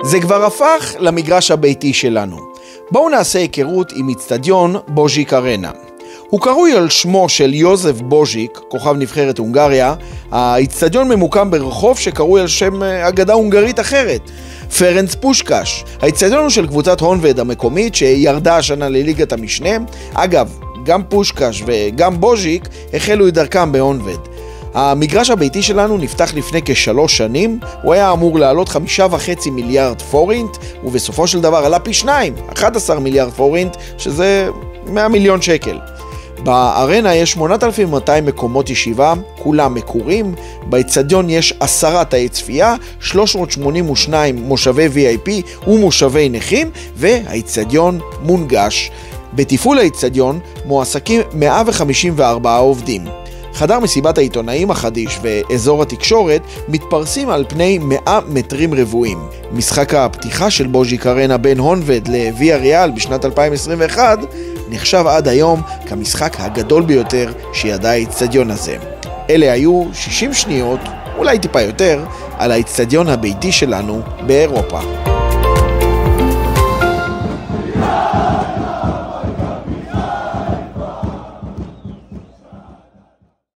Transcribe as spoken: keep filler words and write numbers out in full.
זה כבר הפך למגרש הביתי שלנו. בואו נעשה היכרות עם אצטדיון בוז'יק ארנה. הוא קרוי על שמו של יוזף בוז'יק, כוכב נבחרת הונגריה. האצטדיון ממוקם ברחוב שקרוי על שם אגדה הונגרית אחרת, פרנץ פושקש. האצטדיון הוא של קבוצת הונבד המקומית שירדה השנה לליגת המשנה. אגב, גם פושקש וגם בוז'יק החלו את דרכם בהונבד. המגרש הביתי שלנו נפתח לפני כשלוש שנים, הוא היה אמור לעלות חמישה וחצי מיליארד פורינט, ובסופו של דבר עלה פי שניים, אחד עשר מיליארד פורינט, שזה מאה מיליון שקל. בארנה יש שמונת אלפים ומאתיים מקומות ישיבה, כולם מקורים. באצטדיון יש עשרה תאי צפייה, שלוש מאות שמונים ושניים מושבי וי איי פי ומושבי נכים, והאצטדיון מונגש. בתפעול האצטדיון מועסקים מאה וחמישים וארבעה עובדים. חדר מסיבת העיתונאים החדיש ואזור התקשורת מתפרסים על פני מאה מטרים רבועים. משחק הפתיחה של בוז'יק ארנה בין הונבד לוויה ריאל בשנת אלפיים עשרים ואחת נחשב עד היום כמשחק הגדול ביותר שידע האצטדיון הזה. אלה היו שישים שניות, אולי טיפה יותר, על האצטדיון הביתי שלנו באירופה.